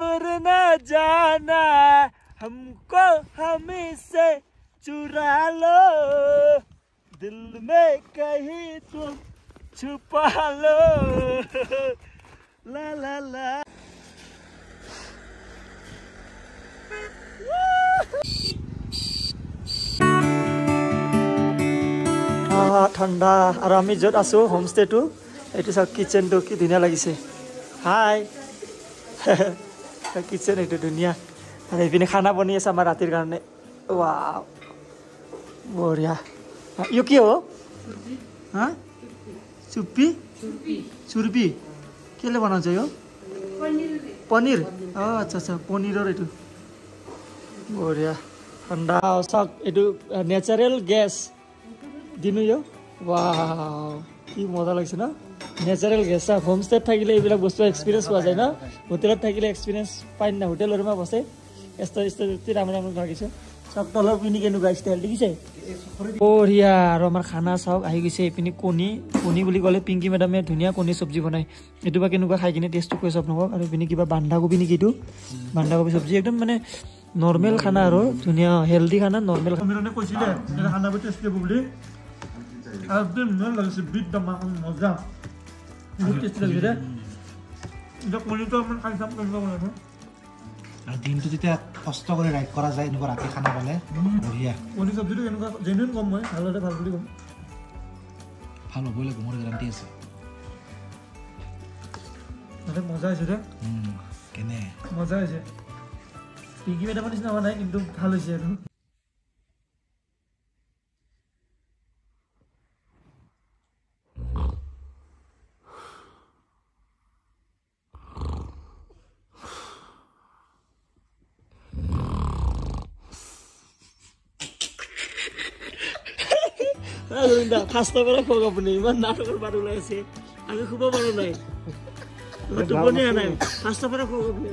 और न जाना हमको हमें से चुरा लो दिल में कहीं तुम छुपा लो ला ला ला ठंडा और आमी जत आसो होमस्टे तो ये सब किचन तो कि धुनिया लगिसे हाय किचन ये धुनिया और ये खाना बनी है आम रातिर कारण वाह बढ़िया यो कि हो हाँ चुप्पी चुर्पी के बनाउँछ यो पनीर अच्छा अच्छा पनीर ये बढ़िया ठंडा सक ये नेचारेल गैस दिनु यो वाह कि मजा लगिছে न नेचारेल गैस होमस्टेत থাকিলে এইবিলাক বস্তু এক্সপেৰিয়েন্স পোৱা যায় ন হোটেলত থাকিলে এক্সপেৰিয়েন্স পাই না হোটেলৰমা বসে এস্ত ৰাম ৰাম লাগিছে সব তলৰ পিনি কেনেকুৱা ষ্টাইল দেখিছে বঢ়িয়া আৰু আমাৰ খানা চাওক আহি গৈছে এইপিনি কণী বুলি ক'লে পিংকি মেডামে ধুনীয়া কণী চব্জি বনাই এইটো বা কেনেকুৱা খাই কিনে টেষ্টটো কৈ চাওক নক আৰু পিনি কিবা বন্ধাকবি নেকি এইটো বন্ধাকবি চব্জি একদম মানে নৰ্মেল খানা আৰু ধুনীয়া হেলদি খানা নৰ্মেল খানা কৈছিলে এটা খানা টেষ্ট কৰিব বুলি একদম নল লাগিছে বিট দমা মজা বহুত টেষ্ট লাগিছে ৰে এটা কণীটো আমাৰ খাই চাম কেনেকুৱা বনাইছে আর দিনটো যেতিয়া কষ্ট করে রাইড করা যায় এনেকুৱা রাতে খানা পালে বঢ়িয়া কণী চব্জিটো কেনেকুৱা জেনুইন কম মই ভালতে ভাল বুলি কম ভাল হ'বলে মোৰ গ্যাৰান্টি আছে এটা মজা আছে ৰে কেনে মজা আছে পিগি মেডামৰ নিচিনা হোৱা নাই কিন্তু ভাল হৈছে আৰু খাস্তা করে খোক আপনি ইমান নাটকের বার ওলাই আছে আমি খুব বড় নাই টোপনি নাই খাস্তা করে খোক আপনি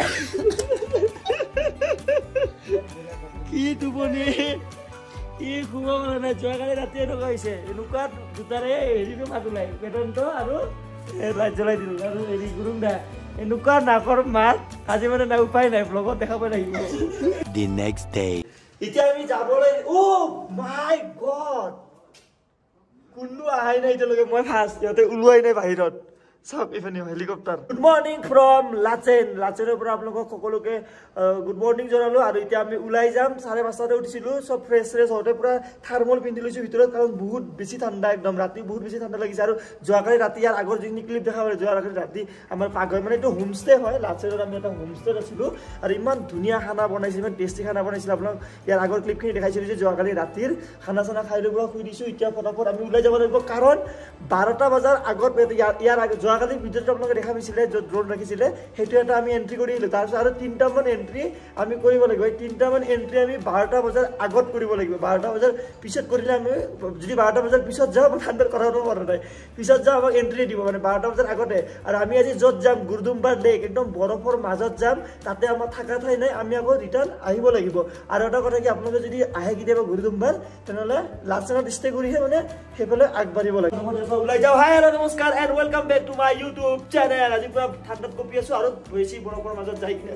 কি টোপনি কি খুব বড় নাই যোৱাকালি ৰাতি এনেকুৱা হৈছে এনেকুৱা দুটাৰে হেৰিটো মাত ওলাই পেটনটো আৰু লাইট জ্বলাই দিলো আৰু হেৰি গুৰুং দা এনেকুৱা নাকৰ মাত আজি মানে না উপায় নাই ব্লগত দেখাব লাগিব The next day এতিয়া আমি যাবলৈ ও মাই গড कुन्नु आइ नै त्यसले म फास्ट यते उलुवाइ नै बाहिरत सब इफानी हेलिकप्टर गुड मर्निङ फ्रम लाचेनर পৰা আপোনালোকক সকলোকে গুড মৰ্নিং জনালো আৰু এতিয়া আমি উলাই যাম 5:30 তে উঠিছিলো সব ফ্ৰেছ হতে পুৰা থাৰ্মল পিন্ধি লৈছো ভিতৰত কাৰণ বহুত বেছি ঠাণ্ডা একদম ৰাতি বহুত বেছি ঠাণ্ডা লাগিছে আৰু যোৱাকালি ৰাতি ইয়াৰ আগৰ যিনি ক্লিপ দেখা পালে যোৱাকালি ৰাতি আমাৰ পাগৰ মানে এইটো হোমষ্টে হয় লাচেনত আমি এটা হোমষ্টে আছিলো আৰু ইমান ধুনীয়া খানা বনাইছিল ইমান টেষ্টি খানা বনাইছিল আপোনাক ইয়াৰ আগৰ ক্লিপখিনি দেখাইছিলো যে যোৱাকালি ৰাতিৰ খানা চানা খাই লৈ পুৰা শুই দিছো এতিয়া ফটাফট আমি উলাই যাব লাগিব কাৰণ 12টা বজাৰ আগত ইয়াৰ যোৱাকালি ভিডিঅ'টো আপোনালোকে দেখা পাইছিলে য'ত ড্ৰোন ৰাখিছিলে সেইটো এটা আমি এন্ট্ৰি কৰি আহিলো তাৰপিছত আৰু 3টা মান এন্ট্ৰি আমি কৰিব লাগিব এই 3টা মান এন্ট্ৰি আমি 12টা বজাৰ আগত কৰিব লাগিব 12টা বজাৰ পিছত কৰিলে আমি যদি 12টা বজাৰ পিছত যাওঁ আমি ঠাণ্ডাৰ কৰাটো মন নাই পিছত যাওঁ আমাক এন্ট্ৰি দিব মানে 12টা বজাৰ আগতে আৰু আমি আজি য'ত যাম গুৰুদুম্বাৰ লেক একদম বৰফৰ মাজত যাম তাতে আমাৰ থাকা ঠাই নাই আমি আকৌ ৰিটাৰ্ণ আহিব লাগিব আৰু এটা কথা কি আপোনালোকে যদি আহে কেতিয়াবা গুৰুদুম্বাৰ তেনেহ'লে লাচেনত ষ্টে কৰিহে মানে সেইফালে আগবাঢ়িব লাগিব ওলাই যাওঁ হাই হেল্ল' নমস্কাৰ and welcome back to my YouTube channel আজি পুৰা ঠাণ্ডাত কপি আছো আৰু বেছি বৰফৰ মাজত যাই কিনে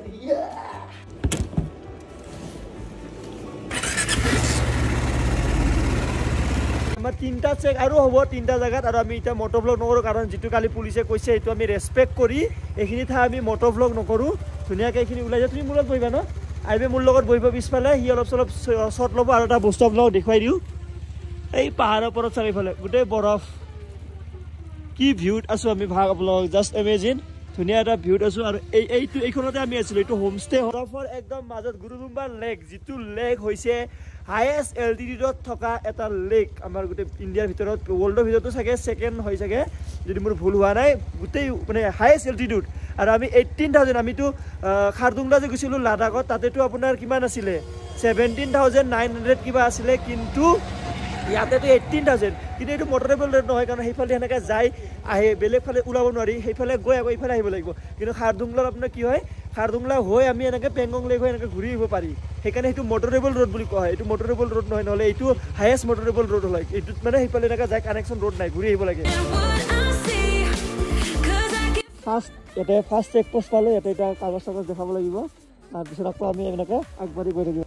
আমাৰ 3টা চেক আৰু হ'ব 3টা জায়গাত আৰু আমি এটা মটো ব্লগ নকৰো কাৰণ যেটো কালি পুলিচে কৈছে এটো আমি ৰেসপেক্ট কৰি এখিনি ঠা আমি মটো ব্লগ নকৰো ধুনিয়াকে এখিনি উলাই যা তুমি মুলত বহিবা ন আইবে মোৰ লগত বহিব পিছফালে হি অলপ শৰ্ট ল'ব আৰু এটা বস্তু ব্লগ দেখাই দিও এই পাহাৰৰ ওপৰত চাৰিফালে গুটে বৰফ কি ভিউত আছো আমি ভাগ ব্লগ জাস্ট ইমেজিন ধুনিয়া এটা ভিউত আছো আৰু এইখনতে আমি আছিলো এটো হোমষ্টে বৰফৰ একদম মাজত গুৰুদুম্বাৰ লেক যেটো লেক হৈছে হাইয়েস্ট এল্টিটিউডত থকা এটা লেক আমাৰ গুটে ইন্ডিয়াৰ ভিতৰত ওয়াৰ্ল্ডৰ ভিতৰতো থাকে সেকেন্ড হৈ থাকে যদি মোৰ ভুল হোৱা নাই গুটে মানে হাইয়েস্ট এল্টিটিউড আৰু আমি 18000 আমিতো খাৰদুংলা যে গৈছিলো লাডাখত তাতেতো আপোনাৰ কিমান আছিলে 17900 কিবা আছিলে কিন্তু ইয়াতেতো 18000 কিন্তু এটো মটৰেবল ৰেট নহয় কাৰণ হেইফালে এনেকা যাই আহে বেলেগ ফালে উলাব নোৱাৰি হেইফালে গৈ আকৌ ইফালে আহিব লাগিব কিন্তু খাৰদুংলাৰ আপোনাৰ কি হয় খাৰদুংলা হৈ আমি এনেকে পেংগং লেক হৈ এনেকে ঘূৰি আহিব পাৰি সেইকাৰণে এটো মটৰেবল ৰোড বুলি কোৱা হয় এটো মটৰেবল ৰোড নহয় নহলে এটো হাইয়েস্ট মটৰেবল ৰোড হয় এটো মানে হেইফালে এনেকা যাই কানেকচন ৰোড নাই ঘূৰি আহিব লাগে ফাৰ্ষ্ট চেক পোষ্ট পালোঁ ইয়াতে এতিয়া কাগজ চাগজ দেখাব লাগিব তাৰপিছত আকৌ আমি এনেকৈ আগবাঢ়ি গৈ থাকিম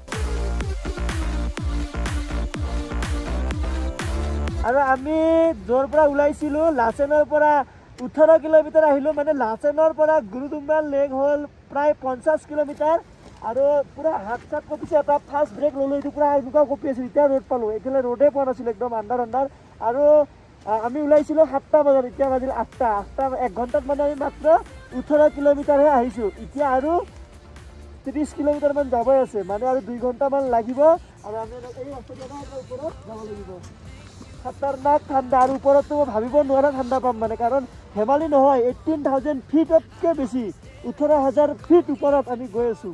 আৰু আমি য'ৰ পৰা ওলাইছিলোঁ লাচেনৰ পৰা 18 কিলোমিটাৰ আহিলোঁ মানে লাচেনৰ পৰা গুৰুডুম্বা লেক হ'ল প্ৰায় 50 কিলোমিটাৰ আৰু পুৰা হাত চাত কঁপিছে এটা ফাৰ্ষ্ট ব্ৰেক ল'লোঁ এইটো পুৰা এনেকুৱা কঁপি আছিলোঁ এতিয়া ৰ'দ পালোঁ এইফালে ৰ'দে পোৱা নাছিলোঁ একদম আন্ধাৰ আৰু আমি ওলাইছিলোঁ 7টা বজাত এতিয়া বাজিল 8টা 1 ঘণ্টাত মানে আমি মাত্ৰ 18 কিলোমিটাৰহে আহিছোঁ এতিয়া আৰু 30 কিলোমিটাৰমান যাবই আছে মানে আৰু 2 ঘণ্টামান লাগিব আৰু আমি এই ৰাস্তাটোৰ ওপৰত যাব লাগিব খাতাৰনাক ঠাণ্ডা আৰু ওপৰততো ভাবিব নোৱাৰা ঠাণ্ডা পাম মানে কাৰণ হেমালি নহয় 18,000 ফিটতকৈ বেছি 18,000 ফিট ওপৰত আমি গৈ আছোঁ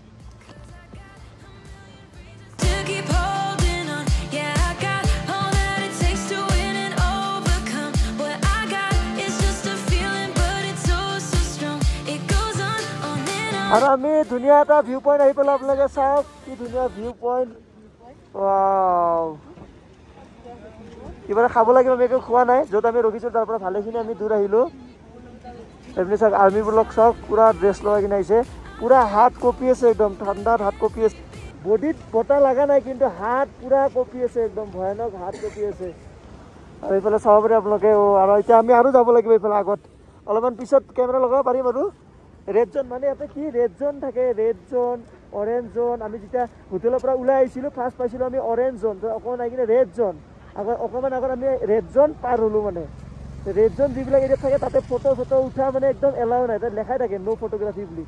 আৰু আমি ধুনীয়া এটা ভিউ পইণ্ট আহি পেলাই আপোনালোকে চাওক কি ধুনীয়া ভিউ পইণ্ট কিবা খাব লাগিব আমি একো খোৱা নাই য'ত আমি ৰখিছোঁ তাৰ পৰা ভালেখিনি আমি দূৰ আহিলোঁ এইপিনে চাওক আৰ্মিবিলাক চাওক পূৰা ড্ৰেছ লগাই কিনে আহিছে পূৰা হাত কঁপি আছে একদম ঠাণ্ডাত হাত কঁপি আছে বডিত বতাহ লগা নাই কিন্তু হাত পূৰা কঁপি আছে একদম ভয়ানক হাত কঁপি আছে আৰু এইফালে চাব পাৰে আপোনালোকে আৰু এতিয়া আমি আৰু যাব লাগিব এইফালে আগত অলপমান পিছত কেমেৰা লগাব পাৰিম আৰু ৰেড জোন মানে ইয়াতে কি ৰেড জোন থাকে ৰেড জোন অৰেঞ্জ জোন আমি যেতিয়া হোটেলৰ পৰা ওলাই আহিছিলোঁ ফাৰ্ষ্ট পাইছিলোঁ আমি অৰেঞ্জ জোন অকণমান আহি কিনে ৰেড জোন অকণমান আগত আমি ৰেড জোন পাৰ হ'লোঁ মানে ৰেড জোন যিবিলাক এৰিয়াত থাকে তাতে ফটো উঠা মানে একদম এলাও নাই তাত লেখাই থাকে ন' ফটোগ্ৰাফি বুলি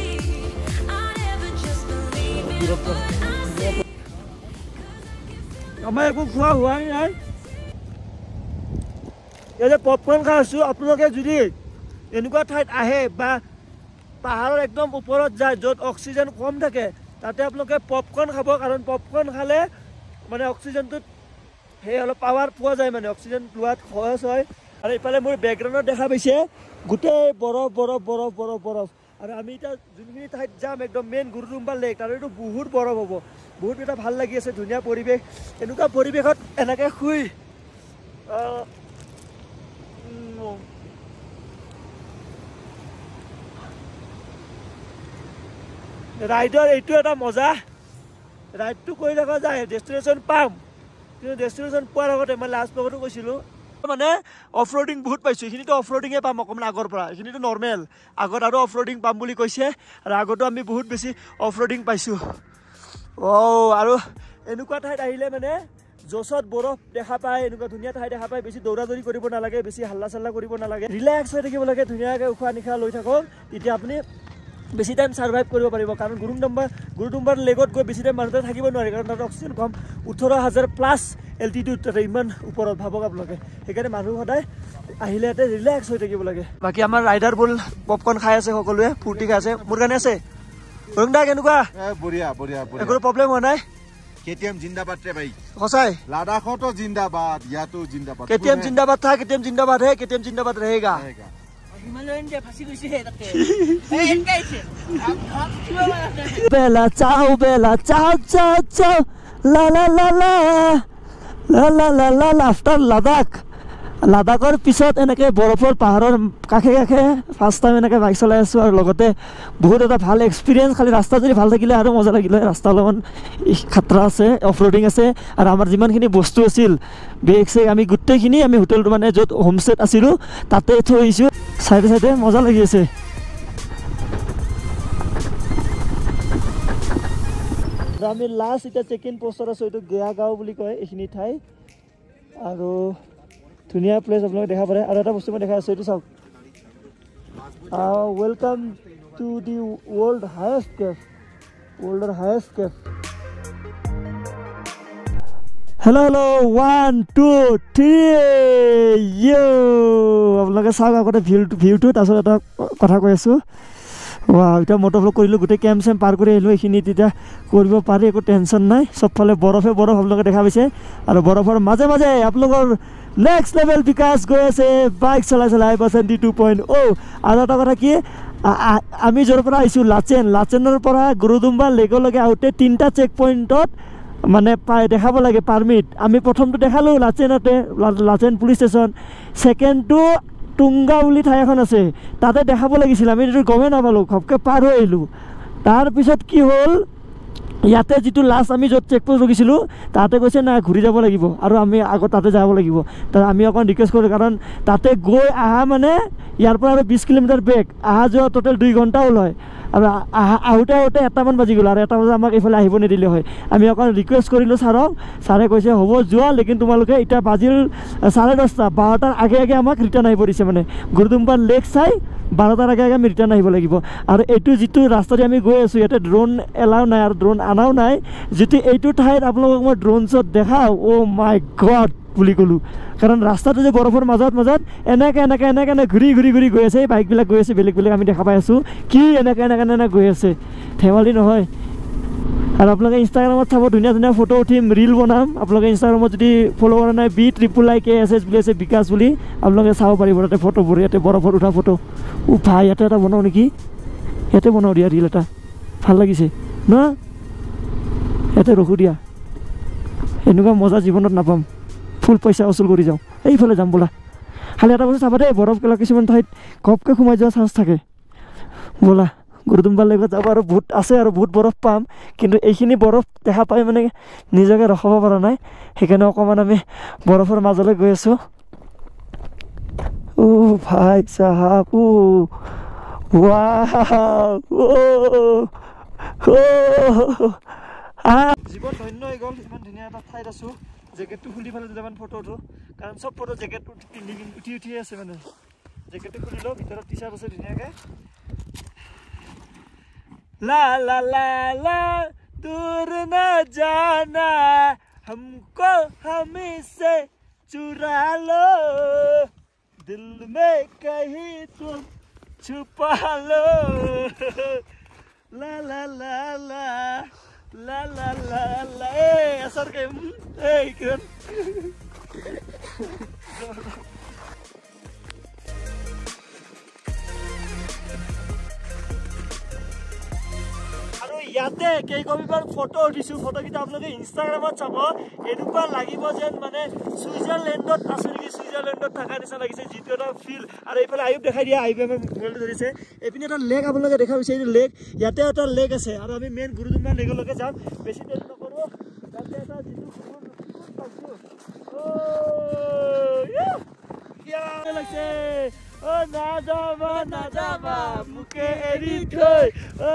আমাৰ একো খোৱা হোৱাই নাই ইয়াতে পপকৰ্ণ খাই আছোঁ আপোনালোকে যদি এনেকুৱা ঠাইত আহে বা পাহাৰৰ একদম ওপৰত যায় য'ত অক্সিজেন কম থাকে তাতে আপোনালোকে পপকৰ্ণ খাব কাৰণ পপকৰ্ণ খালে মানে অক্সিজেনটোত সেই অলপ পাৱাৰ পোৱা যায় মানে অক্সিজেন লোৱাত সহজ হয় আৰু এইফালে মোৰ বেকগ্ৰাউণ্ডত দেখা পাইছে গোটেই বৰফ আৰু আমি এতিয়া যোনখিনি ঠাইত যাম একদম মেইন গুৰুডুম্বা লেক তাৰ এইটো বহুত বৰফ হ'ব বহুত এটা ভাল লাগি আছে ধুনীয়া পৰিৱেশ এনেকুৱা পৰিৱেশত এনেকৈ শুই ৰাইডৰ এইটো এটা মজা ৰাইডটো কৰি থকা যায় ডেষ্টিনেশ্যন পাম কিন্তু ডেষ্টিনেশ্যন পোৱাৰ আগতে মই লাষ্ট ভাগতো কৈছিলোঁ মানে অফ ৰোডিং বহুত পাইছোঁ এইখিনিতো অফ ৰোডিঙে পাম অকণমান আগৰ পৰা এইখিনিতো নৰ্মেল আগত আৰু অফ ৰোডিং পাম বুলি কৈছে আৰু আগতো আমি বহুত বেছি অফ ৰোডিং পাইছোঁ আৰু এনেকুৱা ঠাইত আহিলে মানে জছত বৰফ দেখা পায় এনেকুৱা ধুনীয়া ঠাই দেখা পায় বেছি দৌৰা দৌৰি কৰিব নালাগে বেছি হাল্লা চাল্লা কৰিব নালাগে ৰিলেক্স হৈ থাকিব লাগে ধুনীয়াকৈ উশাহ নিশাহ লৈ থাকক তেতিয়া আপুনি বেছি টাইম ছাৰ্ভাইভ কৰিব পাৰিব কাৰণ গুৰুডুম্বাৰ লেকত গৈ বেছি টাইম মানুহতে থাকিব নোৱাৰে কাৰণ তাত অক্সিজেন কম 18,000+ এল্টিটিউড তাতে ইমান ওপৰত ভাবক আপোনালোকে সেইকাৰণে মানুহ সদায় আহিলে ইয়াতে ৰিলেক্স হৈ থাকিব লাগে বাকী আমাৰ ৰাইডাৰবোৰ পপকৰ্ণ খাই আছে সকলোৱে ফূৰ্তি খাই আছে মোৰ কাৰণে আছে অৰুণ দা কেনেকুৱা বঢ়িয়া একো প্ৰব্লেম হোৱা নাই কেটিএম জিন্দাবাদ ৰে ভাই সঁচাই লাডাখতো জিন্দাবাদ ইয়াতো জিন্দাবাদ কেটিএম জিন্দাবাদ था केटीएम जिंदाबाद है केटीएम जिंदाबाद रहेगा बेला चाओ ला ला ला ला ला ला ला ला ला आफ्टर লাডাখৰ পিছত এনেকৈ বৰফৰ পাহাৰৰ কাষে ফাৰ্ষ্ট টাইম এনেকৈ বাইক চলাই আছোঁ আৰু লগতে বহুত এটা ভাল এক্সপিৰিয়েঞ্চ খালি ৰাস্তা যদি ভাল থাকিলে আৰু মজা লাগিলে ৰাস্তা অলপমান খাতৰা আছে অফ ৰোডিং আছে আৰু আমাৰ যিমানখিনি বস্তু আছিল বেগ চেগ আমি গোটেইখিনি আমি হোটেলটো মানে য'ত হোমষ্টেত আছিলোঁ তাতে থৈ আহিছোঁ চাইডে মজা লাগি আছে আমি লাষ্ট এতিয়া চেক ইন পোষ্টত আছোঁ এইটো গেয়া গাঁও বুলি কয় এইখিনি ঠাই আৰু ধুনীয়া প্লেচ আপোনালোকে দেখা পাৰে আৰু এটা বস্তু মই দেখাই আছোঁ এইটো চাওক ৱেলকাম টু দি ৱৰ্ল্ডৰ হায়েষ্ট কেফ হেল্ল' 1 2 3 আপোনালোকে চাওক আগতে ভিউটো তাৰপিছত এটা কথা কৈ আছোঁ এতিয়া মটৰ ভ্লগ কৰিলোঁ গোটেই কেম্প চেম্প পাৰ কৰি আহিলোঁ এইখিনি তেতিয়া কৰিব পাৰি একো টেনশ্যন নাই চবফালে বৰফ আপোনালোকে দেখা পাইছে আৰু বৰফৰ মাজে আপোনালোকৰ নেক্সট লেভেল বিকাশ গৈ আছে বাইক চলাই IBUS 2.0 আৰু এটা কথা কি আমি য'ৰ পৰা আহিছোঁ লাচেনৰ পৰা গুৰুডুম্বা লেকলৈকে আহোঁতে 3টা চেক পইণ্টত মানে দেখাব লাগে পাৰ্মিট আমি প্ৰথমটো দেখালোঁ লাচেন পুলিচ ষ্টেচন ছেকেণ্ডটো টুংগা বুলি ঠাই এখন আছে তাতে দেখাব লাগিছিল আমি এইটো গমেই নাপালোঁ ঘপকৈ পাৰ হৈ আহিলোঁ তাৰপিছত কি হ'ল ইয়াতে যিটো লাষ্ট আমি য'ত চেকপোষ্ট ৰখিছিলোঁ তাতে কৈছে নাই ঘূৰি যাব লাগিব আৰু আমি আগত তাতে যাব লাগিব তাত আমি অকণ ৰিকুৱেষ্ট কৰোঁ কাৰণ তাতে গৈ অহা মানে ইয়াৰ পৰা আৰু 20 কিলোমিটাৰ বেক অহা যোৱা টোটেল 2 ঘণ্টাও লয় আৰু আহোঁতে এটামান বাজি গ'ল আৰু এটা বজাত আমাক এইফালে আহিব নিদিলে হয় আমি অকণ ৰিকুৱেষ্ট কৰিলোঁ ছাৰক ছাৰে কৈছে হ'ব যোৱা লেকিন তোমালোকে এতিয়া বাজিল 10:30 12টাৰ আগে আগে আমাক ৰিটাৰ্ণ আহিব দিছে মানে গুৰুদুম্বাৰ লেক চাই 12টাৰ আগে আগে আমি ৰিটাৰ্ণ আহিব লাগিব আৰু এইটো যিটো ৰাস্তাতে আমি গৈ আছোঁ ইয়াতে ড্ৰোন এলাও নাই আৰু ড্ৰোন আনাও নাই যিটো এইটো ঠাইত আপোনালোকক মই ড্ৰোন শ্বট দেখাওঁ অ' মাই গড বুলি ক'লোঁ কাৰণ ৰাস্তাটো যে বৰফৰ মাজত এনেকৈ ঘূৰি গৈ আছে এই বাইকবিলাক গৈ আছে বেলেগ আমি দেখা পাই আছোঁ কি এনেকৈ গৈ আছে ধেমালি নহয় আৰু আপোনালোকে ইনষ্টাগ্ৰামত চাব ধুনীয়া ফটো উঠিম ৰিল বনাম আপোনালোকে ইনষ্টাগ্ৰামত যদি ফ'ল' কৰা নাই BIIKSS বুলি আছে বিকাশ বুলি আপোনালোকে চাব পাৰিব তাতে ফটোবোৰ ইয়াতে বৰফত উঠা ফটো ভাই ইয়াতে এটা বনাওঁ নেকি ইয়াতে বনাওঁ দিয়া ৰিল এটা ভাল লাগিছে ন ইয়াতে ৰখোঁ দিয়া এনেকুৱা মজা জীৱনত নাপাম ফুল পইচা উচুল কৰি যাওঁ এইফালে যাম বোলা খালি এটা বস্তু চাবা দেই বৰফ গেলা কিছুমান ঠাইত ঘপকৈ সোমাই যোৱা চান্স থাকে বোলা গুৰুদুম্বাৰ লেকত যাব আৰু বহুত আছে আৰু বহুত বৰফ পাম কিন্তু এইখিনি বৰফ দেখা পাই মানে নিজকে ৰখাব পৰা নাই সেইকাৰণে অকণমান আমি বৰফৰ মাজলৈ গৈ আছোঁ ভাই চাহাব জীৱন ধন্য হৈ গ'ল ইমান ধুনীয়া এটা ঠাইত আছোঁ জেকেটটো খুলি পেলাই দুটামান ফটো উঠোঁ কাৰণ চব ফটো জেকেটটো পিন্ধি উঠিয়ে আছে মানে জেকেটটো খুলি লওঁ ভিতৰত টি-চাৰ্ট আছে ধুনীয়াকৈ লা লা লা লা दूर न जाना हमको हमी से चुरा लो दिल में कहीं तुम छुपा लो ला ला ला ला ला ला ला ला असर के किरण আৰু ইয়াতে কেইকপিমান ফটো উঠিছোঁ ফটোকেইটা আপোনালোকে ইনষ্টাগ্ৰামত চাব এনেকুৱা লাগিব যেন মানে ছুইজাৰলেণ্ডত আছোঁ নেকি ছুইজাৰলেণ্ডত থকা নিচিনা লাগিছে যিটো এটা ফিল আৰু এইফালে আয়ুব দেখাই দিয়া আয়ুবে আমাক মোবাইলটো ধৰিছে এইপিনে এটা লেক আপোনালোকে দেখা বিচাৰিছে লেক ইয়াতে এটা লেক আছে আৰু আমি মেইন গুৰুদুম্বাৰ লেকলৈকে যাম বেছি দেৰি নকৰোঁ তাতে এটা যিটো লাগিছে মোকে এৰি থৈ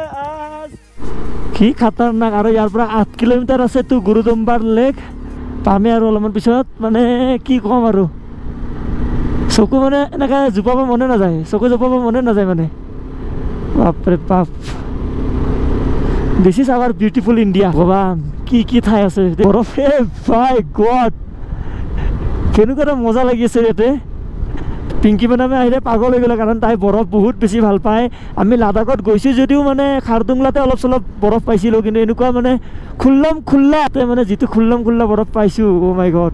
কি খাতাৰনাক আৰু ইয়াৰ পৰা 8 কিলোমিটাৰ আছে তো গুৰুদুম্বাৰ লেক পামে আৰু অলপমান পিছত মানে কি ক'ম আৰু চকু মানে এনেকৈ জোপাব মনে নাযায় চকু জোপাব মনে নাযায় মানে বাপৰে বাপ this is our beautiful India ভগৱান কি ঠাই আছে বৰফে বাই গড কেনেকুৱা এটা মজা লাগি আছে ইয়াতে পিংকি মেডামে আহিলে পাগল হৈ গ'লে কাৰণ তাই বৰফ বহুত বেছি ভাল পায় আমি লাডাখত গৈছোঁ যদিও মানে খাৰদুংলাতে অলপ চলপ বৰফ পাইছিলোঁ কিন্তু এনেকুৱা মানে খোল্লা মানে যিটো খোল্লা বৰফ পাইছোঁ অ' মাই গড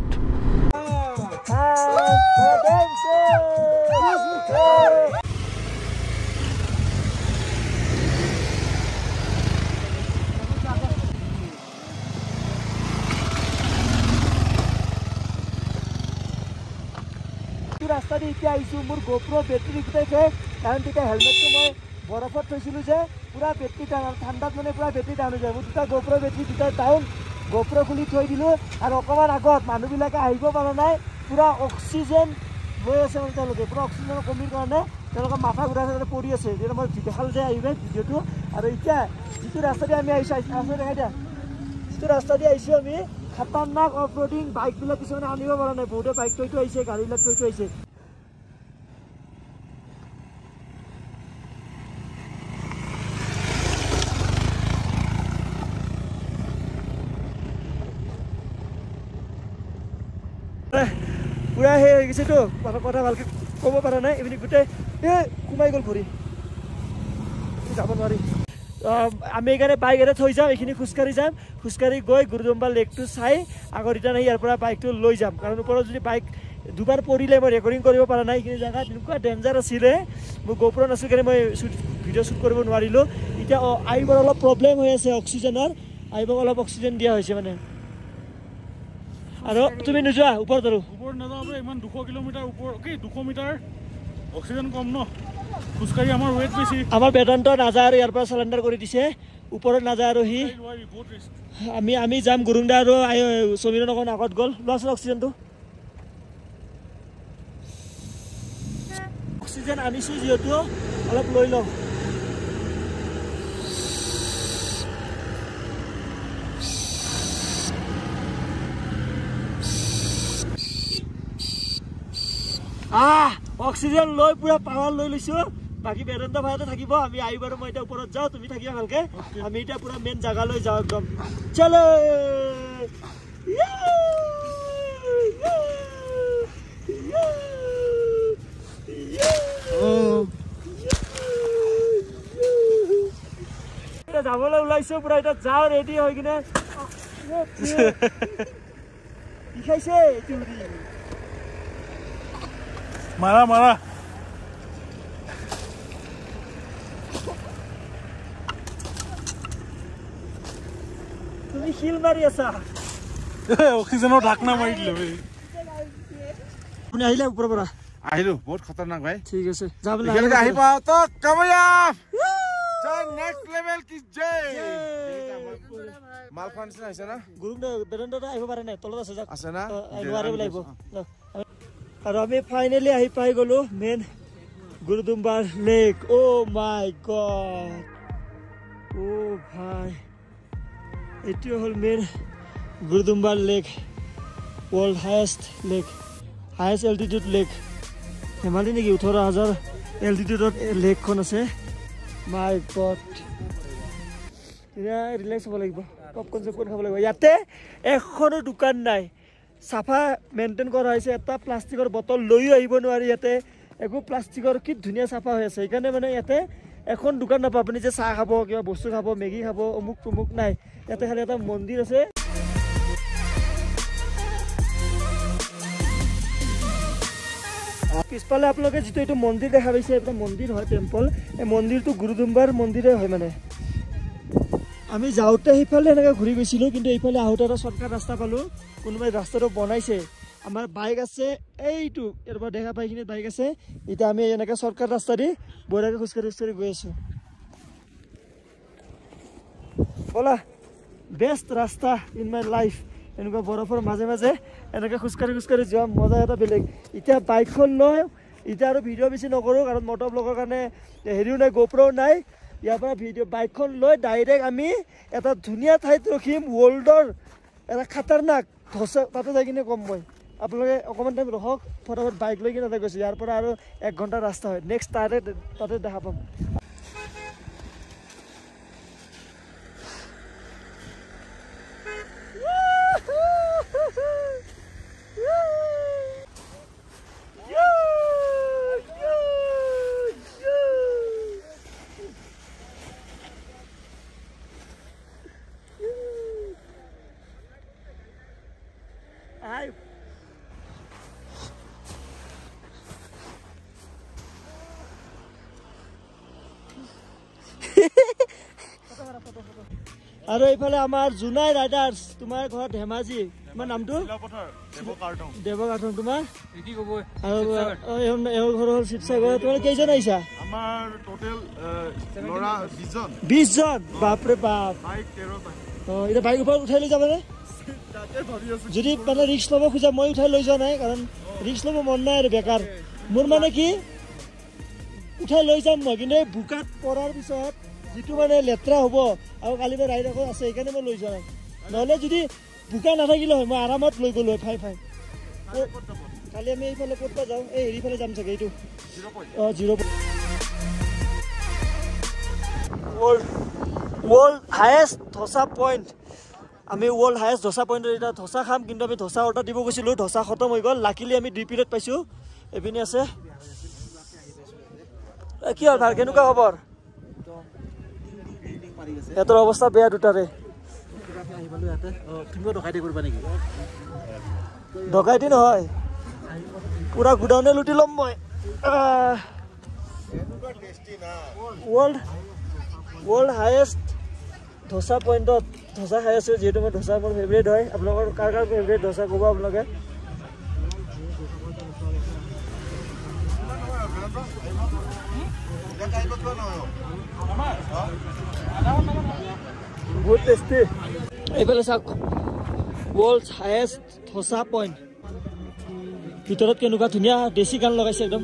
ৰাস্তা দি এতিয়া আহিছোঁ মোৰ গোপ্ৰ বেটেৰী গোটাই শেষ কাৰণ তেতিয়া হেলমেটটো মই বৰফত থৈছিলোঁ যে পুৰা বেটেৰী ঠাণ্ডাত মানে পুৰা বেটেৰী ডাউন হৈ যায় মোৰ দুটা গোপ্ৰ বেটেৰী দুটা ডাউন গোপ্ৰ খুলি থৈ দিলোঁ আৰু অকণমান আগত মানুহবিলাকে আহিব পৰা নাই পুৰা অক্সিজেন লৈ আছে মানে তেওঁলোকে পুৰা অক্সিজেনৰ কমিৰ কাৰণে তেওঁলোকৰ মাথা ঘূৰাই তাতে পৰি আছে যিহেতু মই দেখালোঁ যে আহিবে ভিডিঅ'টো আৰু এতিয়া যিটো ৰাস্তা দি আমি আহিছোঁ দেখাই দিয়া যিটো ৰাস্তা দি আহিছোঁ আমি খাতাৰনাক অফ ৰোডিং বাইকবিলাক কিছুমানে আনিব পৰা নাই বহুতে বাইক থৈ আহিছে গাড়ীবিলাক থৈ আহিছে পুৰা সেই হৈ গৈছেতো কথা ভালকৈ ক'ব পৰা নাই এইপিনে গোটেই সোমাই গ'ল ঘূৰি যাব নোৱাৰি আমি এইকাৰণে বাইক এটা থৈ যাম এইখিনি খোজকাঢ়ি গৈ গুৰুদুম্বাৰ লেকটো চাই আগৰ ৰিটাৰ্ণ আহি ইয়াৰ পৰা বাইকটো লৈ যাম কাৰণ ওপৰত যদি বাইক দুবাৰ পৰিলে মই ৰেকৰ্ডিং কৰিব পৰা নাই এইখিনি জেগাত এনেকুৱা ডেঞ্জাৰ আছিলে মোৰ গোপ্ৰ নাছিল কাৰণে মই ভিডিঅ' শ্বুট কৰিব নোৱাৰিলোঁ এতিয়া আইবৰ অলপ প্ৰব্লেম হৈ আছে অক্সিজেনৰ আইবক অলপ অক্সিজেন দিয়া হৈছে মানে আৰু তুমি নোযোৱা ওপৰত আৰু ওপৰত নাযাওঁ ইমান 200 কিলোমিটাৰ ওপৰ কি 200 মিটাৰ অক্সিজেন কম ন খুচকাৰি আমাৰ ওয়েট বেছি আমাৰ বেদান্ত নাযায় আৰু ইয়াৰ পৰা সাৰেন্ডাৰ কৰি দিছে ওপৰত নাযায় আৰু সি আমি যাম গুৰুংদা আৰু সমীৰণ অকণ আগত গ'ল লোৱা অক্সিজেনটো অক্সিজেন আনিছো যিহেতু অলপ লৈ লওঁ অক্সিজেন লৈ পুৰা পাৱাৰ লৈ লৈছো বাকি বেদান্ত ভাইতে থাকিব আমি আহি বাৰু মই এটা ওপৰত যাওঁ তুমি থাকিবা ভালকে আমি এটা পুৰা মেইন জায়গালৈ যাওঁ একদম চলো যাবলৈ ওলাইছো পুৰা এটা যাওঁ ৰেডি হৈ কিনে খাইছে মাৰা মাৰা তুমি শিল মাৰি আছা অক্সিজেনৰ ঢাকনা মাৰি দিলে আপুনি আহিলে ওপৰৰ পৰা আহিলো বহুত খতৰনাক ভাই ঠিক আছে যাবলৈ একেলগে আহি পাও তো কাময়াব জয় নেক্সট লেভেল কি জয় মাল ফান্স না আছে না গুৰুদা বেদান্তটা আহিব পাৰে নাই তলত আছে যাক আছে না আহিব লাগিব আৰু আমি ফাইনেলি আহি পাই গলো main Gurudongmar lake oh my god oh ভাই এটি হল main Gurudongmar lake world highest lake highest altitude lake Himalaya নেকি 18000 এল্টিটিউডত লেকখন আছে মাই গড ৰিলেক্স হ'ব লাগিব পপকৰ্ন খাব লাগিব ইয়াতে এখনো দোকান নাই সাফা মেইনটেইন কৰা হৈছে এটা প্লাষ্টিকৰ বটল লৈও আহিব নোৱাৰি ইয়াতে একো প্লাষ্টিকৰ কি ধুনীয়া সাফা হৈ আছে সেইকাৰণে মানে ইয়াতে এখন দোকান নাপাব আপুনি যে চাহ খাব কিবা বস্তু খাব মেগী খাব অমুক টমুক নাই ইয়াতে খালি এটা মন্দিৰ আছে পিছফালে আপোনালোকে যিটো এইটো মন্দিৰ দেখা পাইছে এটা মন্দিৰ হয় টেম্পল এই মন্দিৰটো গুৰুদুম্বাৰ মন্দিৰে হয় মানে আমি যাওঁতে সেইফালে এনেকৈ ঘূৰি গৈছিলোঁ কিন্তু এইফালে আহোঁতে এটা শ্বৰ্টকাট ৰাস্তা পালোঁ কোনোবাই ৰাস্তাটো বনাইছে আমাৰ বাইক আছে এইটো ইয়াৰ পৰা দেখা পাইখিনি বাইক আছে এতিয়া আমি এনেকৈ শ্বৰ্টকাট ৰাস্তা দি বঢ়িয়াকৈ খোজকাঢ়ি গৈ আছোঁ ব'লা বেষ্ট ৰাস্তা ইন মাই লাইফ এনেকুৱা বৰফৰ মাজে মাজে এনেকৈ খোজকাঢ়ি যোৱা মজা এটা বেলেগ এতিয়া বাইকখন লৈ এতিয়া আৰু ভিডিঅ' বেছি নকৰোঁ কাৰণ মটৰ ব্লগৰ কাৰণে হেৰিও নাই গোপ্ৰও নাই ইয়াৰ পৰা বাইকখন লৈ ডাইৰেক্ট আমি এটা ধুনীয়া ঠাইত ৰখিম ৱৰ্ল্ডৰ এটা খাতাৰনাক ধচা তাতে যাই কিনে কম মই আপোনালোকে অকণমান টাইম ৰখক ফটাফট বাইক লৈ কিনে তাতে গৈছোঁ ইয়াৰ পৰা আৰু 1 ঘণ্টাৰ ৰাস্তা হয় নেক্সট তাতে দেখা পাম আৰু এইফালে আমাৰ জুনাই ৰাইডাৰ্ছ তোমাৰ ঘৰ ধেমাজি তোমাৰ নামটো দেৱকাৰ্থন তোমাৰ আৰু এওঁৰ ঘৰ হ'ল শিৱসাগৰ তোমালোকে কেইজন আহিছা আমাৰ টোটেল লৰা 20 জন বাপৰে বাপ এতিয়া বাইক ওপৰত উঠাই লৈ যাবানে যদি মানে ৰিক্স ল'ব খোজা মই উঠাই লৈ যোৱা নাই কাৰণ ৰিক্স ল'ব মন নাই আৰু বেকাৰ মোৰ মানে কি উঠাই লৈ যাম মই কিন্তু এই বোকাত পৰাৰ পিছত যিটো মানে লেতেৰা হ'ব আৰু কালি ৰাইড আকৌ আছে সেইকাৰণে মই লৈ যোৱা নাই নহ'লে যদি বোকা নাথাকিলে হয় মই আৰামত লৈ গ'লো হয় ফাই কালি আমি এইফালে ক'ত যাওঁ এই হেৰিফালে যাম চাগে এইটো 0 ৱৰ্ল্ড হায়েষ্ট ধচা পইণ্ট আমি ৱৰ্ল্ড হায়েষ্ট ধচা পইণ্টত এতিয়া ধচা খাম কিন্তু আমি ধচা অৰ্ডাৰ দিব গৈছিলোঁ ধচা খতম হৈ গ'ল লাকিলি আমি 2 প্লেট পাইছোঁ এপিনে আছে কি হ'ল ভাল কেনেকুৱা খবৰ এতৰ অৱস্থা বেয়া দুটাৰে ডকাইতি নহয় পুৰা গুডাউনে লুটি ল'ম মই ৱৰ্ল্ড হায়েষ্ট ধচা পইণ্টত ধচা খাই আছোঁ যিহেতু মই ধচা মোৰ ফেভৰেট হয় আপোনালোকৰ কাৰ ফেভৰেট ধচা ক'ব আপোনালোকে বহুত টেষ্টি এইফালে চাওক ৱৰ্ল্ডছ হায়েষ্ট ধোচা পইণ্ট ভিতৰত কেনেকুৱা ধুনীয়া দেশী গান লগাইছে একদম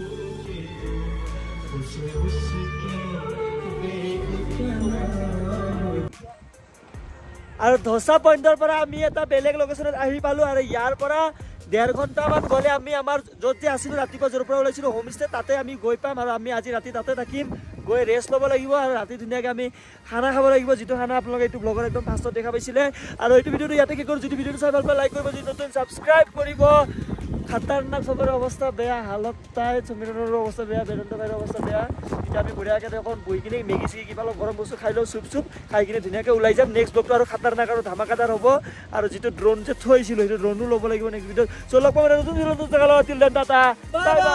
আৰু ধোচা পইণ্টৰ পৰা আমি এটা বেলেগ লোকেশ্যনত আহি পালোঁ আৰু ইয়াৰ পৰা 1.5 ঘণ্টামান গ'লে আমি আমাৰ য'ত যে আছিলোঁ ৰাতিপুৱা য'ৰ পৰা ওলাইছিলোঁ হোমষ্টে তাতে আমি গৈ পাম আৰু আমি আজি ৰাতি তাতে থাকিম গৈ ৰেষ্ট ল'ব লাগিব আৰু ৰাতি ধুনীয়াকৈ আমি খানা খাব লাগিব যিটো খানা আপোনালোকে এইটো ব্লগৰ একদম ফাৰ্ষ্টত দেখা পাইছিলে আৰু এইটো ভিডিঅ'টো ইয়াতে কি কৰোঁ যদি ভিডিঅ'টো চাই ভাল পায় লাইক কৰিব যদি নতুন ছাবস্ক্ৰাইব কৰিব খাতাৰনাক চবৰে অৱস্থা বেয়া হালত তাই সমীৰণৰ অৱস্থা বেয়া বেদান্ত ভাইৰ অৱস্থা বেয়া এতিয়া আমি বঢ়িয়াকৈ এখন বহি কিনে মেগি চেগি কিবা অলপ গৰম বস্তু খাই লওঁ চুপ খাই কিনে ধুনীয়াকৈ ওলাই যাম নেক্সট ব্লগটো আৰু খাতাৰনাক আৰু ধামাকাদাৰ হ'ব আৰু যিটো ড্ৰোন যে থৈছিলোঁ সেইটো ড্ৰোনো ল'ব লাগিব নেক্সট ভিডিঅ'ত চ' লগ পাম নতুন জেগা লগত till then Tata bye bye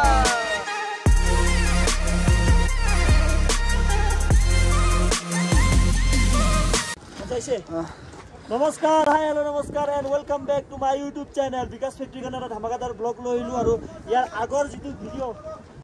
নমস্কাৰ হাই হেল্ল' নমস্কাৰ and welcome back to my YouTube channel Bikash factory কাৰণে এটা ধামাকাদাৰ ব্লগ লৈ আহিলোঁ আৰু ইয়াৰ আগৰ যিটো ভিডিঅ'